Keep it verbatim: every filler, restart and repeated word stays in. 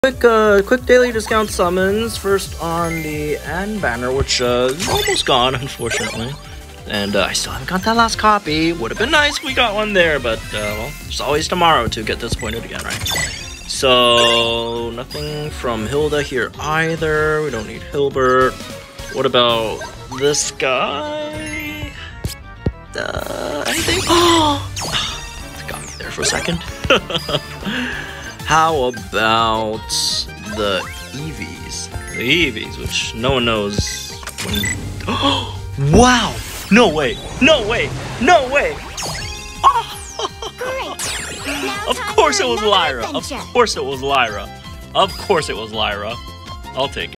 Quick, uh, quick daily discount summons. First on the N banner, which uh, is almost gone, unfortunately. And uh, I still haven't got that last copy. Would have been nice if we got one there, but uh, well, there's always tomorrow to get disappointed again, right? So nothing from Hilda here either. We don't need Hilbert. What about this guy? Uh, anything? Oh, got me there for a second. How about the Eevees? The Eevees, which no one knows when. Oh, wow! No way! No way! No way! Oh. Of course it was Lyra! Of course it was Lyra! Of course it was Lyra! I'll take it.